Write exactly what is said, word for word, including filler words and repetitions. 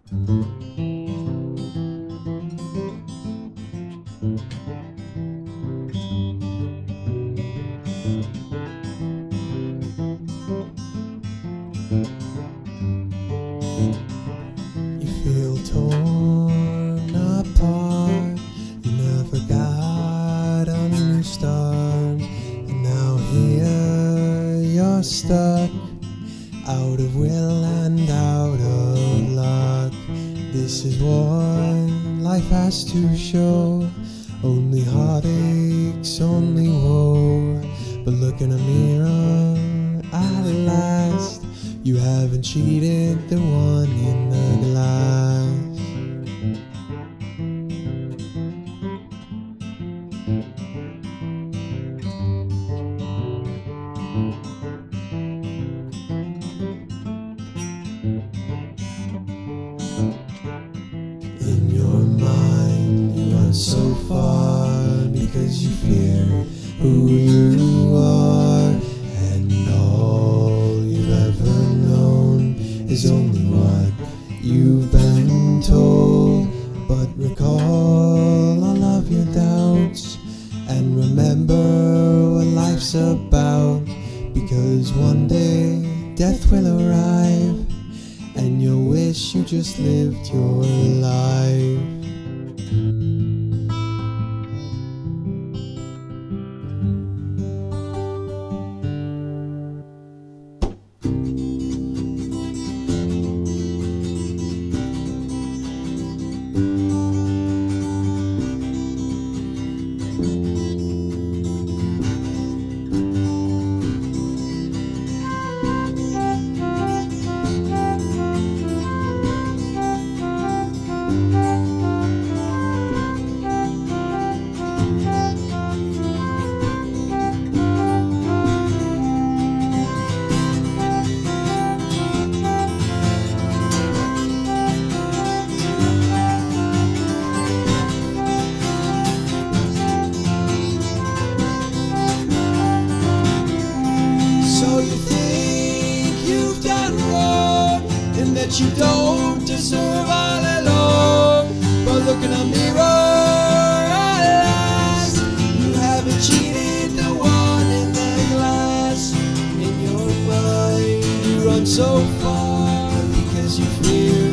You feel torn apart. You never got a new start, and now here you're stuck, out of will and out of luck. This is what life has to show. Only heartaches, only woe. But look in a mirror at last. You haven't cheated the one in the glass. In your mind you run so far because you fear who you are, and all you've ever known is only what you've been told. But recall all of your doubts and remember what life's about, because one day death will arrive and you'll wish you just lived your life. That you don't deserve all alone, but look in a mirror at last. You haven't cheated the one in the glass. In your mind you run so far because you fear